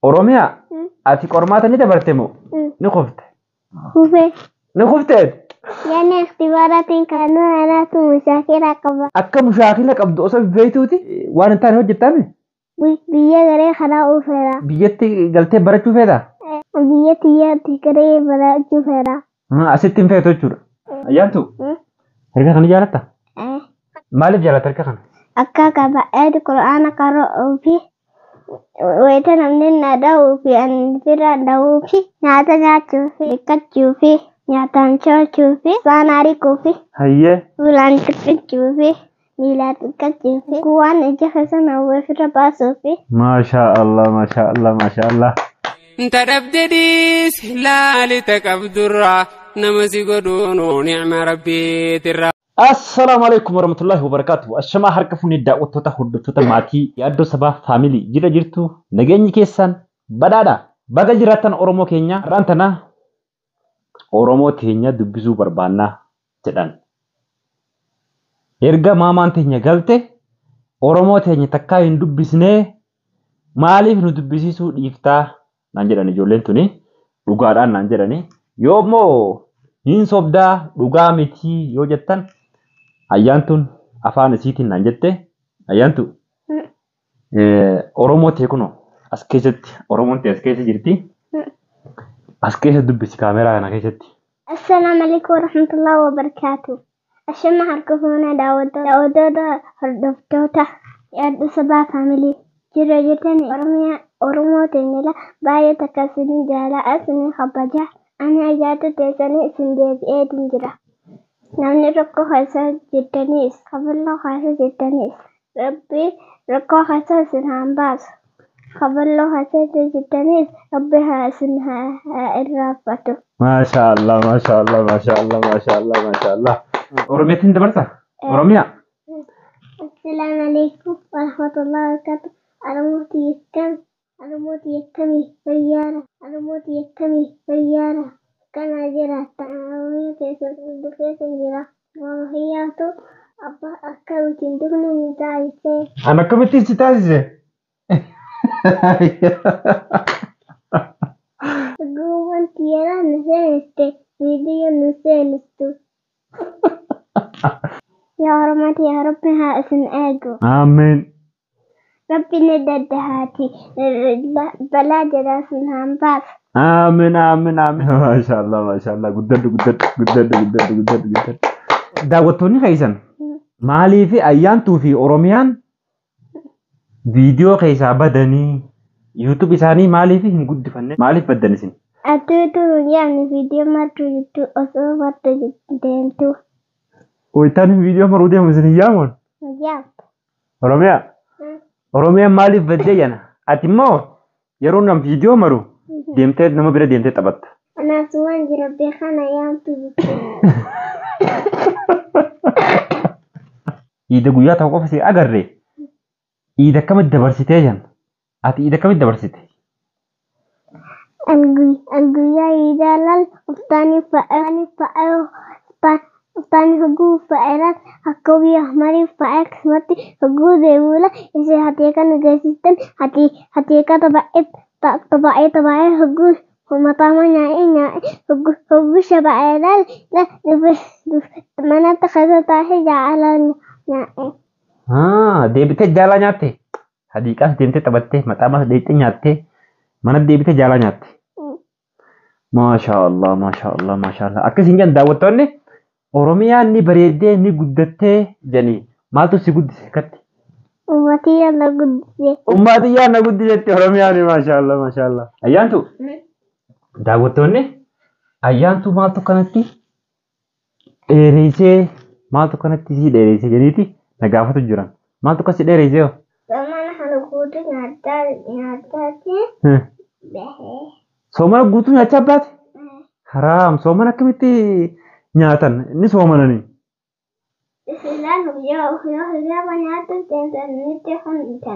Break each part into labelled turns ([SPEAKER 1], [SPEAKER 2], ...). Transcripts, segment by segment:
[SPEAKER 1] Oromiyaa ati qormaata ni dabarte moo ni kufte?
[SPEAKER 2] Kufee.
[SPEAKER 1] Ni kufteet?
[SPEAKER 2] Yani ikhtibaaraatiin kanuu anaatu mushaakila qaba.
[SPEAKER 1] Akka mushaakila qabdu osoo beektuuti waan hin taane hojjettame?
[SPEAKER 2] Biyya garee karaa oofeera.
[SPEAKER 1] Biyyatti galtee barachuu feetaa?
[SPEAKER 2] Biyya tiyyaatti garee barachuu feera.
[SPEAKER 1] Asitti hin feetu jechuudha. Ayyaantu harka kana jaalatta? Maaliif jaalatta harka kana?
[SPEAKER 2] Akka qaba'eeti Qur'aana qara'uu fi wayita namni na dha'uu fi anfira dha'uu fi nyaata nyaachuu fi dhiqachuu fi nyaataan sochuu fi saana ariquu fi fuulaan xiqqachuu fi miilaa xiqqachuu fi waan ija keessa nawweefirra baasuu fi.
[SPEAKER 1] Maashaa Allah, maashaa Allah, maashaa Allah.
[SPEAKER 3] Tadabdedis laali taqabdurra namasi godhuun ni'ma rabbiitirra.
[SPEAKER 1] Assalamu alaikum warahmatullahi wabarakatuh. Ashama harka funi daawwattoota hordoftoota maatii yaaddoo sabaa faamilii jira jirtu nageenyi keessan badhaadha. Baga jiraattan Oromoo keenya har'aan tana Oromoo teenya dubbisuu barbaannaa jedhan. Erga maamaan teenya galte Oromoo teenya takkaa hin dubbisnee maaliif nu dubbisiisuu dhiiftaa naan jedhan ijoolleen tuni dhugaadhaan naan jedhani. Yoommoo hin sobdaa dhugaa miti yoo jettan ayyaantun afaan isiitiin naan jette ayyaantu Oromoo ta'e kuno as keessatti Oromoon ta'e as keessa jirti as keessa dubbisi kaameraa kana keessatti.
[SPEAKER 2] Assalamu alaikum warahmatullahi wabarakatuh. Ashama harka fuuna daawwattoota hordoftoota yaaddoo sabaa faamilii jira jettanii Oromoo ta'e baay'ee takka isin jaalaa isin kabajaa ani ayyaata teessanii isin deebi'ee jira. Namni rakkoo keessa jirtanis kaballoo keessa jirtanis rabbi rakkoo keessa isin hambaasu kaballoo keessa jirtanis rabbi haa isin irraanfatu.
[SPEAKER 1] Masha Allah, masha Allah, masha Allah, masha Allah, masha Allah. Oromiyaatiin dabarsa? Oromiyaa?
[SPEAKER 2] Assalamu alaikum warahmatullahi wabarakatuh. Oromooti yakkamii fayyaara. Kana jiraata Oromoo keessa jira. Waahiyyaatu abbaa akka ittiin dugni ni taasise.
[SPEAKER 1] An akkamittiin si taasise?
[SPEAKER 2] Dhugumaan xiyyeeraan nu seeniste viidiyoo nu seenistu. Yaa Oromooti yaa Rabbi haa isin eegu.
[SPEAKER 1] Ameen.
[SPEAKER 2] Rabbi ni daddahaati balaa jedhaa isin hambaasu.
[SPEAKER 1] Amin, amin, amin. Masha Allah, masha Allah. Guddadhu. Daawwattoonni keessan maaliif ayyaantuu fi Oromiyaan viidiyoo keessaa badanii YouTube isaanii maaliif hin guddifanne? Maaliif baddan isin?
[SPEAKER 2] Atuutu yaani viidiyoo martuu jirtu osoo martuu deemtu.
[SPEAKER 1] Waytaan viidiyoo maruu deemu isin yaamuun?
[SPEAKER 2] Yaamtu.
[SPEAKER 1] Oromiyaa? Oromiyaan maaliif baddee jana? Ati immoo yeroo nam viidiyoo maru deemtee nama bira deemtee taphatta.
[SPEAKER 2] Anaasumaan jira beekana yaamtu jechuudha.
[SPEAKER 1] Iida guyyaa ta'u qofa si agarre. Iida akkamitti dabarsitee jan? Ati iida akkamitti dabarsite?
[SPEAKER 2] Guyyaa iidaa lal uftaanii hoguu fa'eeran akka biyya marii fa'ee akkasumatti hoguu deemuula ishee hateekan geessistan hateeka tabaa'ee hoguu mataama nyaa'ee hoguu shaba'ee lal manatti keessa taa'ee jaalala nyaa'ee.
[SPEAKER 1] Deebitee jaalala nyaatte? Hadiiqaas deemtee taphattee maxaamas deebitee nyaattee mana deebitee jaalala nyaatte. Masha Allah, masha Allah, masha Allah. Akkasiin jan daawwattoonni Oromiyaan ni bareeddee ni guddattee janii maaltu si guddise katti?
[SPEAKER 2] Ummatiyyaan na guddise.
[SPEAKER 1] Ummatiyyaan na guddisetti Oromiyaan masha Allah, masha Allah. Ayyaantu daawwattoonni ayyaantu maaltu kanatti dheereessee maaltu kanatti si dheereessee janiiti na gaafatu jiran. Maaltu kasi dheereessee?
[SPEAKER 2] Soomana kana guutuu nyaataati.
[SPEAKER 1] Soomana guutuu nyaachaa baate? Haraam soomana akkamitti nyaatan ni soomananii.
[SPEAKER 2] Islaan yoo nyaatu deemtanitti hunditan.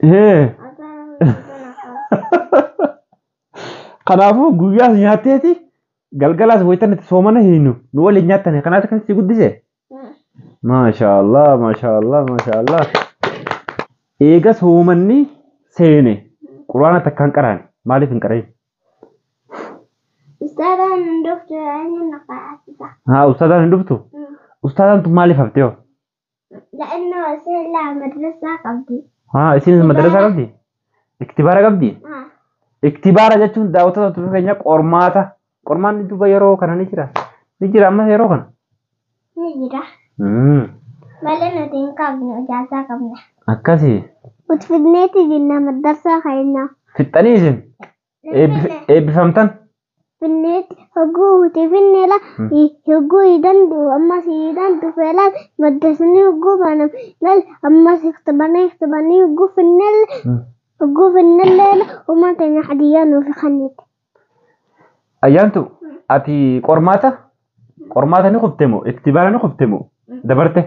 [SPEAKER 1] Kanaafuu guyyaas nyaatteeti galgalaas waytan itti soomana hiinu nu waliin nyaattan kanaaf kan si guddise. Masha Allah, masha Allah, masha Allah. Eega soomanni seene quraana takkaan qaraan Maaliif hin qara'in?
[SPEAKER 2] Ustaadhaan hin dhuftu inni na qara'aasisa.
[SPEAKER 1] Haa ustaadhaan hin dhuftu? Ustaadhaan tun maaliif haftee hoo?
[SPEAKER 2] La'annoo isheen laa madrasaa qabdi.
[SPEAKER 1] Haa isin madrasaa qabdi? Iktibaara qabdi? Iktibaara jechuun daawwattoota turuu keenya qormaata. Qormaanni duuba yeroo kana ni jira. Ni jira amma yeroo kana?
[SPEAKER 2] Ni jira. Malee nuti hin qabnu ijaasaa qabna.
[SPEAKER 1] Akkasii.
[SPEAKER 2] Utfidneeti jinna madarsaa keenya.
[SPEAKER 1] Fixxanii isin? Eebbifamtan?
[SPEAKER 2] Finneeti hogguu huti finneela hogguu hidandu ammas hidandu feelaan maddasanii hogguu baanam lal ammas iktibanii hogguu finnellee uumaa teenya hadiyyaa nuuf kannite.
[SPEAKER 1] Ayyaantu ati qormaata ni kuftee moo iktibaara ni kuftee moo dabarte?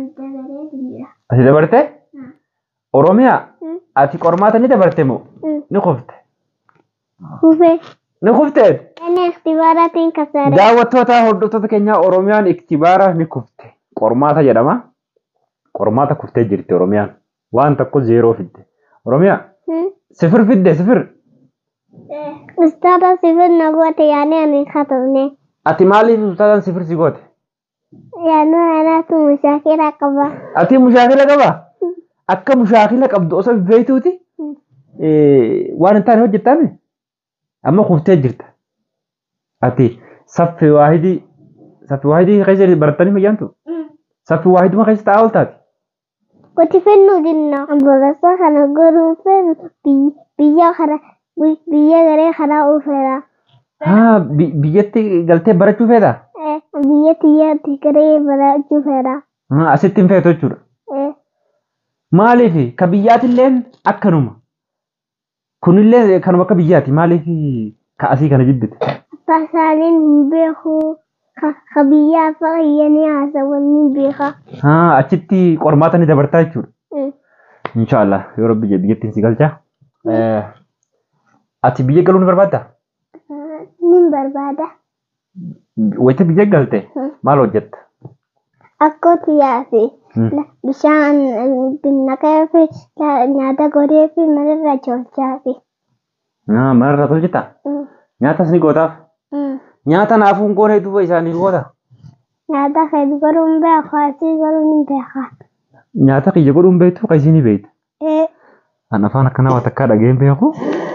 [SPEAKER 1] Ati dabarte? Oromiyaa ati qormaata ni dabarte moo ni kufte?
[SPEAKER 2] Kufee.
[SPEAKER 1] Ni kuftee?
[SPEAKER 2] Ani iktibaaraatiin kasaare.
[SPEAKER 1] Daawwattoota hordoftoota keenyaa Oromiyaan iktibaara ni kufte. Qormaata jedhama. Qormaata kuftee jirti Oromiyaan. Waan tokko zeeroo fidde. Oromiyaa sifir fidde sifir.
[SPEAKER 2] Ustaadhaan sifir na goote yaani ani katabne.
[SPEAKER 1] Ati maaliif ustaadhaan sifir si goote?
[SPEAKER 2] Yaanoo anaatu mushaakila qaba.
[SPEAKER 1] Ati mushaakila qaba? Akka mushaakila qabdu osoo beektuuti waan hin taane hojjettaame amma kuftee jirta. Ati saffi waahidii keessa baratanii fayyaantu? Saffi waahiduma keessa taa'aa ooltaati?
[SPEAKER 2] Wati fennu jinna. Amboolessa kana godhuun fennu biyya garee kanaa oofeera.
[SPEAKER 1] Haa biyyatti galtee barachuu feetaa?
[SPEAKER 2] Biyyatti garee barachuu feera.
[SPEAKER 1] Asitti hin feetu jechuudha. Maaliif ka biyyaatillee akkanuma? Kunillee kanuma akka biyyaati maaliif ka asii kana jibbite?
[SPEAKER 2] Fasaaliin hin beeku. Ka biyyaa fayyanii haasawwan ni beeka.
[SPEAKER 1] Achitti qormaata ni dabartaa jechuudha. Inshaallah yoo rabbi biyyattiin si galcha. Ati biyya galuu ni barbaaddaa?
[SPEAKER 2] Ni barbaada.
[SPEAKER 1] Wayita biyya galte maal hojjetta?
[SPEAKER 2] Akkootti yaasi. Bishaan naqee fi nyaata godhee fi manarra tolchaa fi.
[SPEAKER 1] Manarra tolchita? Nyaatas ni gootaaf? Nyaata naafuun goonee duuba isaanii goota?
[SPEAKER 2] Nyaata keenya godhuun beeku asii godhuun ni beeka.
[SPEAKER 1] Nyaata kiyya godhuun beektu ka isiin ni beektu? An afaan akkanaa waan takkaa dhageen beeku?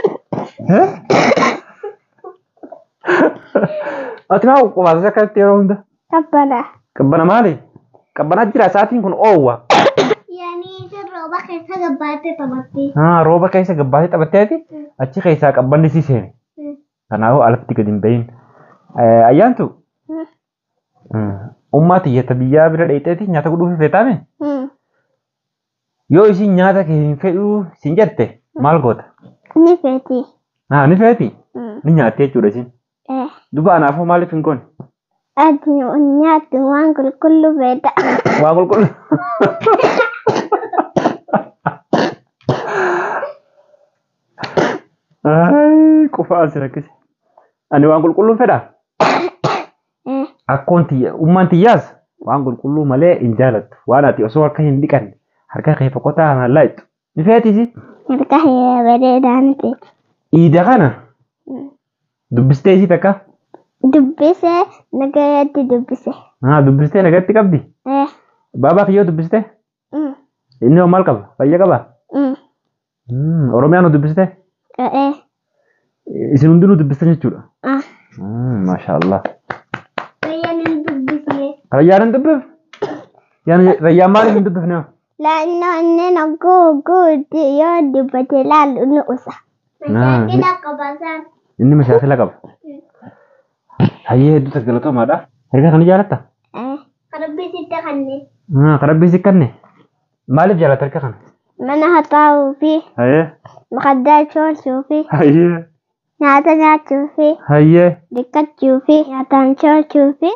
[SPEAKER 1] Ati maa qubaasa akkatti yeroo hunda?
[SPEAKER 2] Qabbana.
[SPEAKER 1] Qabbana maali? Qabbanaa jira sa'aatiin kun oowwa.
[SPEAKER 2] Yaani rooba keessa gabbaatee taphattee.
[SPEAKER 1] Rooba keessa gabbaatee taphatteeti achi keessaa qabbanni si seene. Kanaafuu alatti gadi hin bahin. Ayyaantu ummaa tiyyata biyyaa bira dheeteeti nyaata godhuuf feetaame? Yoo isin nyaata kee hin fedhuu sin jette maal goota?
[SPEAKER 2] Ni feeti.
[SPEAKER 1] Ni feeti? Ni nyaatti jechuudha isin? Duba anaafuu maaliif hin goone?
[SPEAKER 2] Ati nyaatti waan qulqulluu feeta.
[SPEAKER 1] Waan qulqulluu? Qufaan si rakkise. Ani waan qulqulluu fedhaa? Akkoon ummaan tiyyaas waan qulqulluu malee hin jaalattu. Waan ati osoo harka hin dhiqanne harka kee foqotaa anaan laayittu. Ni feetisi?
[SPEAKER 2] Harka kee bareedaa ni feeti.
[SPEAKER 1] Iida kana dubbistee isii takka?
[SPEAKER 2] Dubbisee nagayatti dubbise.
[SPEAKER 1] Dubbistee nagatti qabdi? Baabaa kiyyoo dubbistee? Inni hoo maal qaba? Fayya qabaa? Oromiyaan hoo dubbistee? Isin hundinuu dubbistan jechuudha? Maashaallah.
[SPEAKER 2] Rayyaan hin dubbisne.
[SPEAKER 1] Rayyaan hin dubbif? Rayyaan maaliif hin dubbifne?
[SPEAKER 2] Laannoo inni hogguu yoo dubbate laalu ni usa. Mashaakila qaba isaan.
[SPEAKER 1] Inni mashaakila qaba. Hayyee hedduu galatomaadha. Erga kana jaalatta?
[SPEAKER 2] Karabbii sitti kanne.
[SPEAKER 1] Karabbii si kanne? Maaliif jaalatta erga kana?
[SPEAKER 2] Mana haxaa'uu fi. Makaddaa tolchuu fi. Nyaata nyaachuu fi. Dhiqachuu fi. Nyaataan tolchuu fi.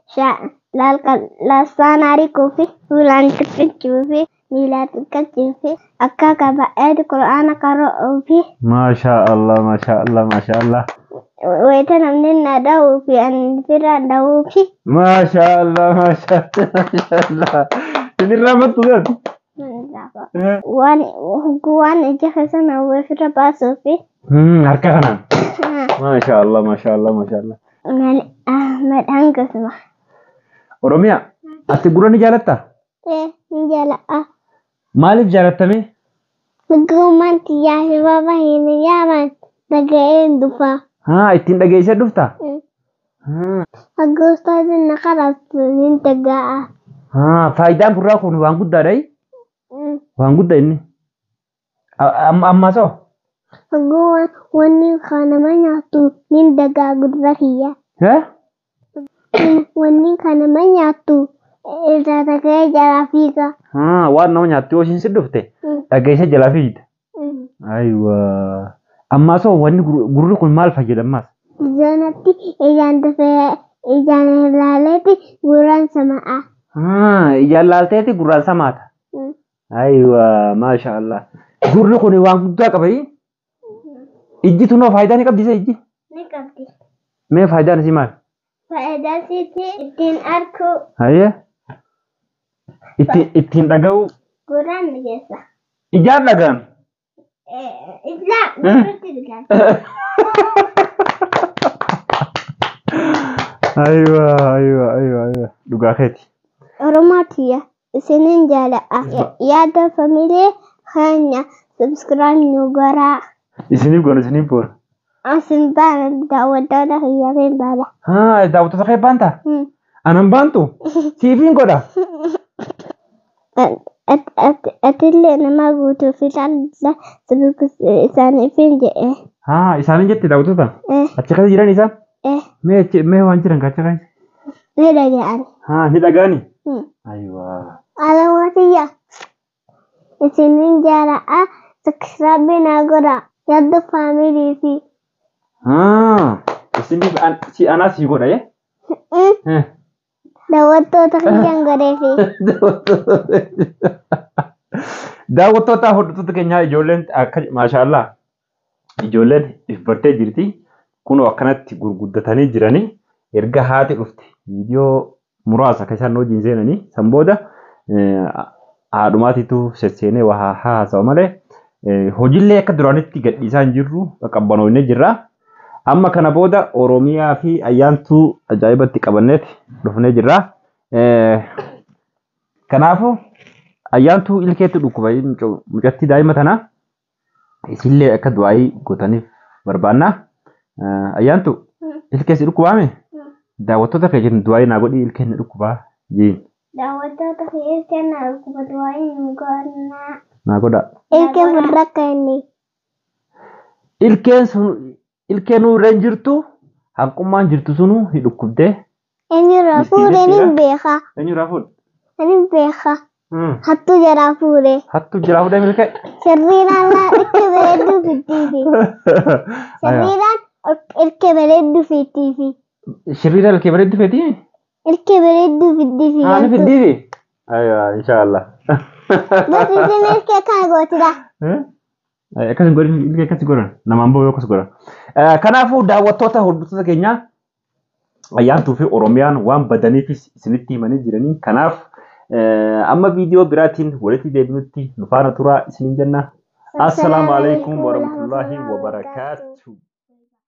[SPEAKER 2] Laasaan harikuu fi. Fuulaan dhiqachuu fi. Miilaan dhiqachuu fi. Akka kaba'eetu Qur'aana qara'uu fi.
[SPEAKER 1] Maashaallah maashaallah maashaallah.
[SPEAKER 2] Wayita namni na dha'uu fi ani fira dha'uu fi.
[SPEAKER 1] Maashaallah maashaallah maashaallah. Sinirraa mattu gaati?
[SPEAKER 2] gaafa. Waan ija keessan ofirra baasuu fi.
[SPEAKER 1] Harka kanaan. Maashaallah maashaallah maashaallah.
[SPEAKER 2] Madhaan gasuma.
[SPEAKER 1] Oromiyaa ati gurra ni jaalattaa?
[SPEAKER 2] Ni jaaladha.
[SPEAKER 1] Maaliif jaalattame?
[SPEAKER 2] Dhugumaan xiyyaa fi baba hin yaaman dhaga'een dhufa.
[SPEAKER 1] Ittiin dhageessee dhuftaa?
[SPEAKER 2] Agoostaatiin na karaatu hin dhaga'a.
[SPEAKER 1] Faayidaan gurraa kun waan guddaadha. Waan guddaa inni. Ammaas hoo?
[SPEAKER 2] Dhugumaan wanni kan nama nyaatu hin dhagaa gurra kiyya. Wanni kan nama nyaatu irraa dhaga'ee jalaa fiiga.
[SPEAKER 1] Waan nama nyaattu yoo ishiin si dhufte dhageessee jalaa fiigda. Ayiwaa. Ammaas hoo wanni gurri kun maal fayyada ammaas?
[SPEAKER 2] Ijaanatti ijaan dafee ijaan ilaaleeti gurraan sama'a.
[SPEAKER 1] Ijaan laalteeti gurraan samaata. Ayiwaa maashaallah. Gurri kun waan guddaa qaba. Ijji tunoo faayidaa ni qabdi ijji?
[SPEAKER 2] Ni qabdi.
[SPEAKER 1] Mee faayidaan isii maal?
[SPEAKER 2] Faayidaan isii ittiin arku.
[SPEAKER 1] Hayyee. Ittiin dhaga'u.
[SPEAKER 2] Gurraan ni keessa.
[SPEAKER 1] Ijaan dhagaan.
[SPEAKER 2] Ijaan gurratti dhagaan.
[SPEAKER 1] Ayiwaa. Dhugaa keeti.
[SPEAKER 2] Oromootiya isinin jaaladha. Yaada familii keenya subscribe nu goraa.
[SPEAKER 1] Isiniif goona isiniif boona.
[SPEAKER 2] Asin baana daawwattoota kiyyaafin baala.
[SPEAKER 1] Daawwattoota kee baanta? Anan baantu? Siifiin godha? Atillee nama guutuuf isaaniifin jedhe. Isaaniin jette daawwattoota? Achi keessa jiran isaan? Mee waan jiran achi keessa?
[SPEAKER 2] Ni dhaga'ani.
[SPEAKER 1] Ni dhaga'ani? Ayiwaa.
[SPEAKER 2] Oromootiya isinin jaaladha. Subscribe na godha. Yaada familii fi.
[SPEAKER 1] Isiniif anaa sii godha yee?
[SPEAKER 2] Daawwattoota kiyyaan godhee fi.
[SPEAKER 1] Daawwattoota hordoftoota keenyaa ijoolleen akka maashaallah ijoolleen bartee jirti. Kunoo akkanatti gurguddatanii jiranii erga haati dhufte viidiyoo muraasa keessaan hojiin seenanii san booda haadhumaatiitu sesseenee waa haasa'u malee. Hojiilee akka duraanitti gadhiisaa hin jirru qabbanoonnee jirra. Amma kana booda Oromiyaa fi ayyaantuu ajaa'ibatti qabanneeti dhufnee jirra. Kanaafuu ayyaantuu ilkeetti dhukkuba mucattii daa'ima tanaa isillee akka du'aayii gootaniif barbaanna. Ayyaantuu ilkeessi dhukkubaame daawwattoota kee jiran du'aayii naa godhii ilkeenni dhukkubaa jiin.
[SPEAKER 2] Daawwattoota kee naa dhukkuba du'aayii nu goonnaa.
[SPEAKER 1] Naa godha.
[SPEAKER 2] Ilkeen furrakka inni.
[SPEAKER 1] Ilkeen irra hin jirtu hanqummaan jirtu sunu hin dhukkubdee.
[SPEAKER 2] Eenyurraa fuudhee ni beeka.
[SPEAKER 1] Eenyurraa fuudhe?
[SPEAKER 2] Ni beeka. Hattuu jalaa fuudhee.
[SPEAKER 1] Hattuu jalaa fuudhee milkee?
[SPEAKER 2] Sirriidhaan ilkee bareedduu fiddiifi. Sirriidhaan ilkee bareedduu fiddiifi.
[SPEAKER 1] Sirriidhaan ilkee bareedduu fiddiifi?
[SPEAKER 2] Ilkee bareedduu fiddiifi.
[SPEAKER 1] Ni fiddiifi? Ayiwaa inshaallah.
[SPEAKER 2] Gosi isin ilkee kana gootidha.
[SPEAKER 1] Akkas godhin ilkee akkas godhan namaan boo'u akkas godhan. Kanaafuu daawwattoota hordoftoota keenyaa ayyaantuu fi Oromiyaan waan badaniifis isinitti himanii jiranii. Kanaaf amma viidiyoo biraatiin walitti deebinutti nu faana turaa isiniin jenna. Assalaamu alaikum warahmatullahi wabarakatuh.